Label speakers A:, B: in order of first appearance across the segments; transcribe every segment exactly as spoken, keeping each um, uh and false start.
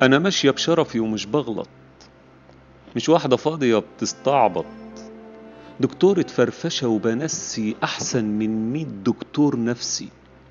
A: أنا ماشية بشرفي ومش بغلط، مش واحدة فاضية بتستعبط، دكتورة فرفشة وبنسي أحسن من مية دكتور نفسي.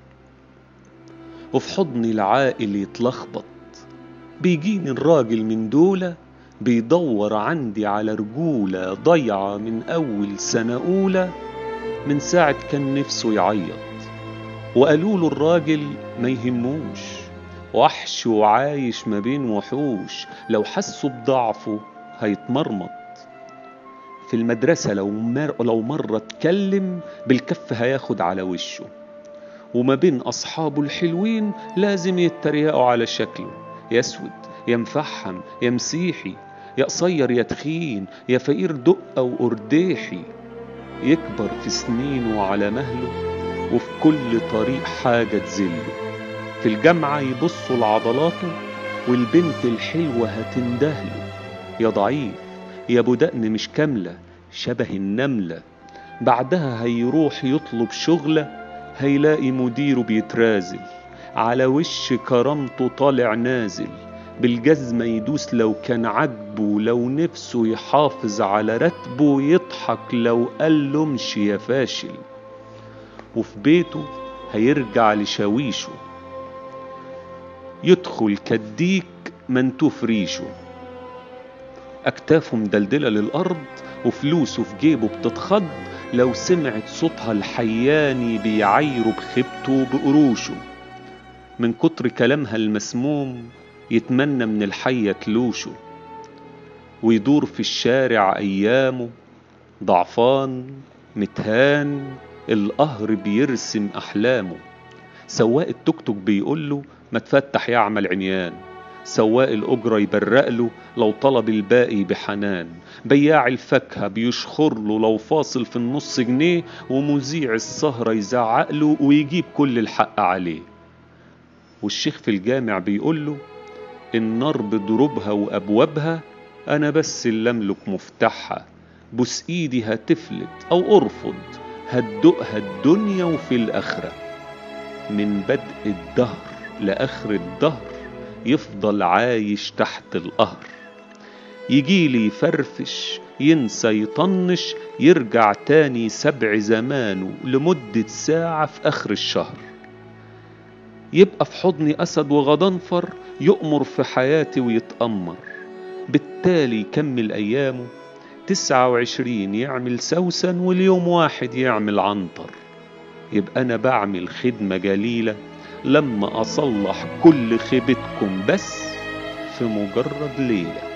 A: وفي حضني العائل يتلخبط، بيجيني الراجل من دولة بيدور عندي على رجولة ضيعة من أول سنة أولى، من ساعة كان نفسه يعيط. وقالوله الراجل ما يهموش، وحش وعايش ما بين وحوش، لو حسوا بضعفه هيتمرمط. في المدرسة لو, مر... لو مرة اتكلم بالكف هياخد على وشه، وما بين أصحابه الحلوين لازم يتريقوا على شكله، يا اسود يا مفحم يا مسيحي، يا قصير يا تخين يا فقير دقة وأرديحي. يكبر في سنينه على مهله، وفي كل طريق حاجة تزله. في الجامعة يبصوا لعضلاته، والبنت الحلوة هتندهله، يا ضعيف يا ابو دقن مش كاملة شبه النملة. بعدها هيروح يطلب شغلة، هيلاقي مديره بيترازل، على وش كرامته طالع نازل، بالجزمة يدوس لو كان عجبه، لو نفسه يحافظ على رتبه يضحك لو قال له امشي يا فاشل. وفي بيته هيرجع لشاويشه، يدخل كديك منتوف ريشه، أكتافه مدلدلة للأرض وفلوسه في جيبه بتتخض، لو سمعت صوتها الحياني بيعايره بخيبته بقروشه. من كتر كلامها المسموم يتمنى من الحية تلوشه، ويدور في الشارع أيامه ضعفان متهان، القهر بيرسم أحلامه. سواق التوك توك بيقوله ما تفتح يعمل عميان، سواق الأجرة يبرق له لو طلب الباقي بحنان، بياع الفاكهة بيشخر له لو فاصل في النص جنيه، ومذيع السهرة يزعق له ويجيب كل الحق عليه. والشيخ في الجامع بيقول له النار بضربها وأبوابها، أنا بس اللي أملك مفتاحها، بوس إيدي هتفلت أو أرفض، هتدقها الدنيا وفي الآخرة. من بدء الدهر لآخر الدهر يفضل عايش تحت القهر، يجيلي يفرفش ينسى يطنش، يرجع تاني سبع زمانه لمدة ساعة في آخر الشهر. يبقى في حضني أسد وغضنفر، يؤمر في حياتي ويتأمر، بالتالي يكمل أيامه تسعة وعشرين يعمل سوسن، واليوم واحد يعمل عنتر. يبقى أنا بعمل خدمة جليلة لما أصلح كل خيبتكم بس في مجرد ليلة.